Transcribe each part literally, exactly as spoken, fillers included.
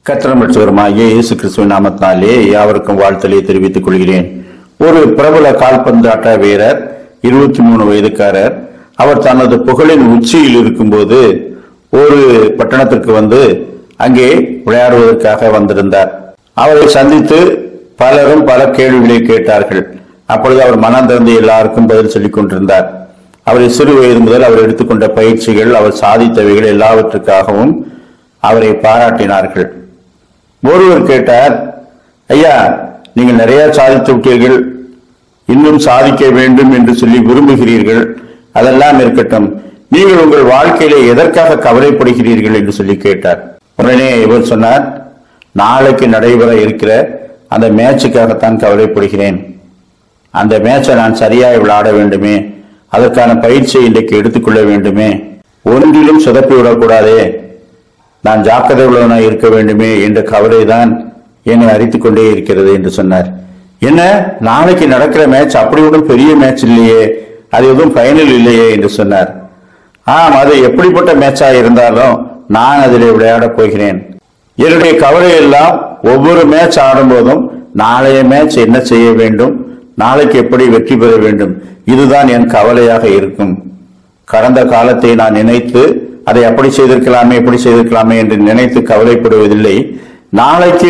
கர்த்தரும் இரட்சகருமாகிய இயேசு கிறிஸ்துவின் நாமத்தினாலே யாவருக்கும் வாழ்த்தலை தெரிவித்துக் கொள்கிறேன். ஒரு பிரபல கால்பந்தாட்ட வீரர், இருபத்தி மூணு வயதுக்காரர், அவர் தனது புகழின் உச்சியில் இருக்கும்போது ஒரு பட்டணத்திற்கு வந்து அங்கே விளையாடுவதற்காக வந்திருந்தார். அவரை சந்தித்து பலரும் பல கேள்விகளை கேட்டார்கள். அப்பொழுது அவர் மனம் திறந்து எல்லாருக்கும் பதில் சொல்லிக் கொண்டிருந்தார். அவரை சிறு வயது முதல் அவர் எடுத்துக்கொண்ட பயிற்சிகள், அவர் சாதித்தவைகள் எல்லாவற்றுக்காகவும் அவரை பாராட்டினார்கள். ஒருவர் கேட்டார், ஐயா, நீங்கள் நிறைய சாதித்து விட்டீர்கள், இன்னும் சாதிக்க வேண்டும் என்று சொல்லி விரும்புகிறீர்கள், அதெல்லாம் இருக்கட்டும், நீங்கள் உங்கள் வாழ்க்கையிலே எதற்காக கவலைப்படுகிறீர்கள் என்று சொல்லி கேட்டார். உடனே இவர் சொன்னார், நாளைக்கு நடைபெற இருக்கிற அந்த மேட்சுக்காகத்தான் கவலைப்படுகிறேன். அந்த மேட்சை நான் சரியாக விளையாட வேண்டுமே, அதற்கான பயிற்சியை இன்றைக்கு எடுத்துக்கொள்ள வேண்டுமே, ஒன்றிலும் சொதப்பி விடக்கூடாதே, நான் ஜாக்கிரதை உள்ளவனாய் இருக்க வேண்டுமே என்ற கவலை தான் என்னை அரித்துக் கொண்டே இருக்கிறது என்று சொன்னார். என்ன, நாளைக்கு நடக்கிற மேட்ச் அப்படி ஒன்றும் பெரிய மேட்ச் இல்லையே, அது எதுவும் ஃபைனல் இல்லையே என்று சொன்னார். ஆம், அது எப்படிப்பட்ட மேட்சா இருந்தாலும் நான் அதில் விளையாடப் போகிறேன். என்னுடைய கவலை எல்லாம் ஒவ்வொரு மேட்ச் ஆடும் போதும் நாளைய மேட்ச் என்ன செய்ய வேண்டும், நாளைக்கு எப்படி வெற்றி பெற வேண்டும், இதுதான் என் கவலையாக இருக்கும். கடந்த காலத்தை நான் நினைத்து அதை அப்படி செய்திருக்கலாமே எப்படி செய்திருக்கலாமே என்று நினைத்து கவலைப்படுவதில்லை. நாளைக்கு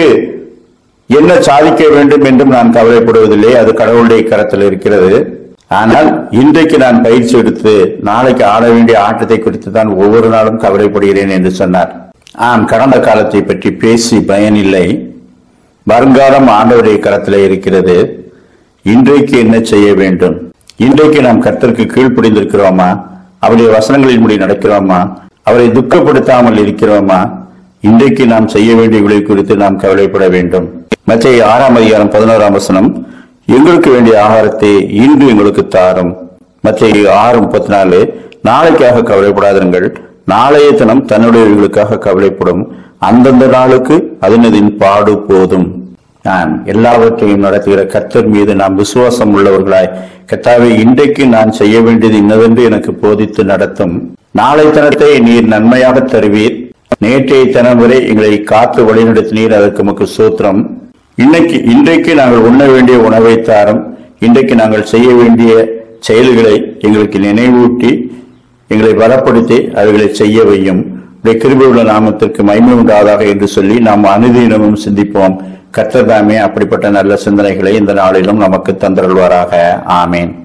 என்ன சாதிக்க வேண்டும் என்றும் நான் கவலைப்படுவதில்லை, அது கடவுளுடைய கரத்தில் இருக்கிறது. ஆனால் இன்றைக்கு நான் பயிற்சி எடுத்து நாளைக்கு ஆட வேண்டிய ஆட்டத்தை குறித்து தான் ஒவ்வொரு நாளும் கவலைப்படுகிறேன் என்று சொன்னார். ஆம், கடந்த காலத்தை பற்றி பேசி பயனில்லை. வருங்காலம் ஆண்டவருடைய கரத்தில் இருக்கிறது. இன்றைக்கு என்ன செய்ய வேண்டும்? இன்றைக்கு நாம் கர்த்தருக்கு கீழ்ப்படிந்திருக்கிறோமா? அவருடைய வசனங்களின் முடி நடக்கிறோமா? அவரை துக்கப்படுத்தாமல் இருக்கிறோமா? இன்றைக்கு நாம் செய்ய வேண்டியவை குறித்து நாம் கவலைப்பட வேண்டும். மத்தேயு ஆறாம் அதிகாரம் பதினோராம் வசனம், எங்களுக்கு வேண்டிய ஆகாரத்தை இன்று எங்களுக்கு தாரும். மத்தேயு ஆறு முப்பத்தி நாலு, நாளைக்காக கவலைப்படாதீர்கள், நாளைய தினம் தன்னுடையவர்களுக்காக கவலைப்படும், அந்தந்த நாளுக்கு அதனதின் பாடு போதும். நான் எல்லாவற்றையும் நடத்துகிற கர்த்தர் மீது நாம் விசுவாசம் உள்ளவர்களாய், கர்த்தாவே, இன்றைக்கு நான் செய்ய வேண்டியது இன்னதென்று எனக்கு போதித்து நடத்தும். நாளை தினத்தை நீர் நன்மையாக தருவீர். நேற்றைய தினம் வரை எங்களை காத்து வழிநடத்தினீர், அதற்கு நமக்கு சூத்திரம். இன்னைக்கு இன்றைக்கு நாங்கள் உண்ண வேண்டிய உணவை தாரும். இன்றைக்கு நாங்கள் செய்ய வேண்டிய செயல்களை எங்களுக்கு நினைவூட்டி எங்களை பலப்படுத்தி அவைகளை செய்ய வையும். கிருபையுள்ள நாமத்திற்கு மகிமை உண்டாதாக என்று சொல்லி நாம் அனுதினமும் சிந்திப்போம். கர்த்தர் தாமே அப்படிப்பட்ட நல்ல சிந்தனைகளை இந்த நாளிலும் நமக்கு தந்தருள்வாராக. ஆமேன்.